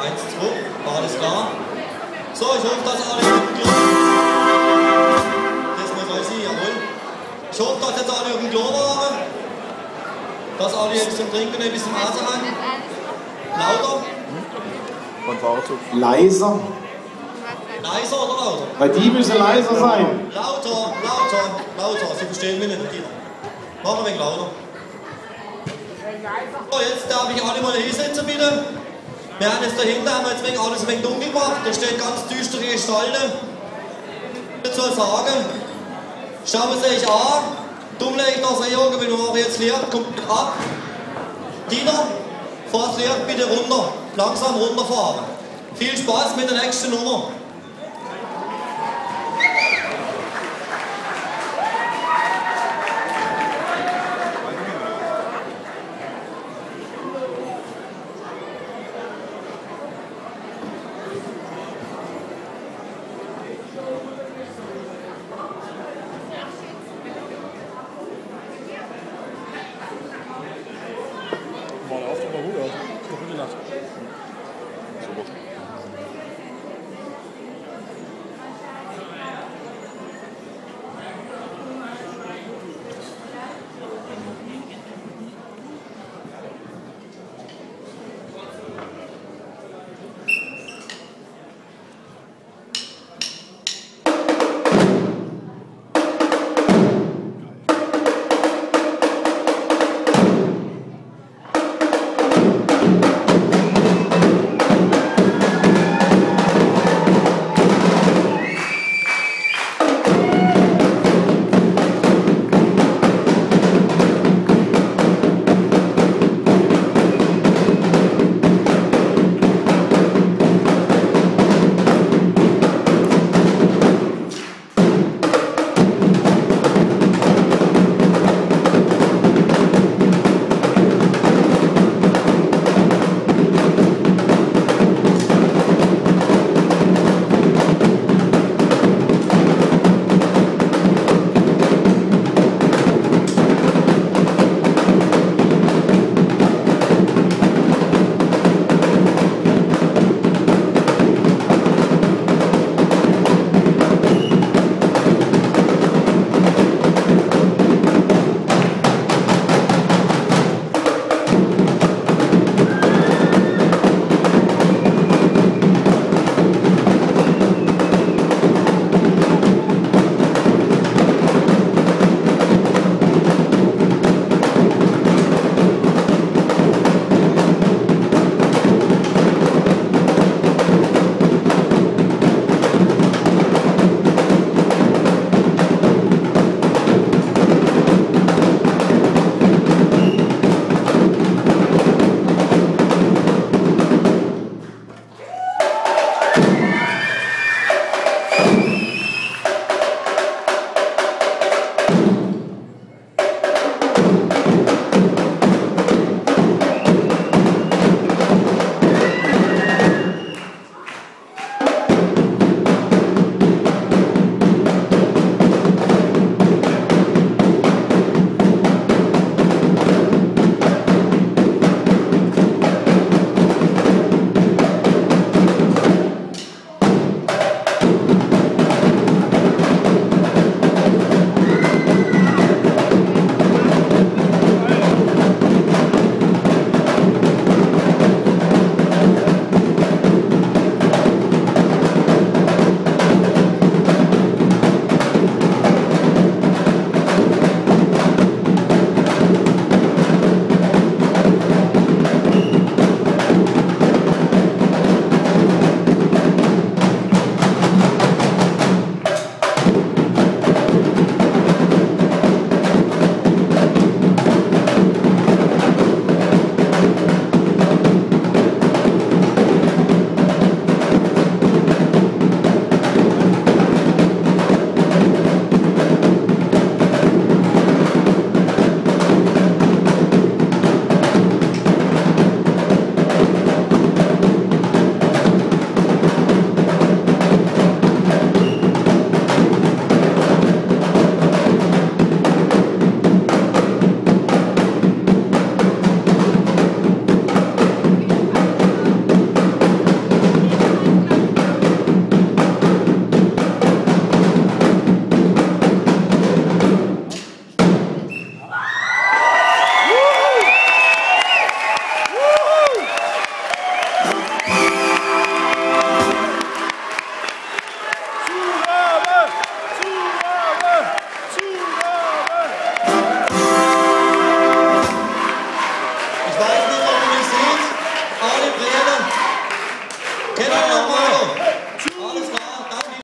1, 2, alles klar. So, ich hoffe, dass alle auf dem Klo. Das muss euch sein, jawohl. Ich hoffe, dass jetzt alle auf dem Klo waren. Dass alle jetzt zum Trinken ein bisschen Maße haben. Lauter? Leiser. Leiser oder lauter? Weil die müssen leiser sein. Lauter. Sie verstehen mich nicht, Dieter. Mach ein wenig lauter. So, jetzt darf ich alle mal hinsetzen, bitte. Wir haben jetzt dahinter haben wir jetzt alles ein wenig dunkel gemacht. Da steht ganz düstere Gestalte. Ich soll sagen, schauen Sie sich an. Dumm lege ich das Auge, wenn du jetzt Licht kommt ab. Dieter, fahr das Licht bitte runter. Langsam runterfahren. Viel Spaß mit der nächsten Nummer.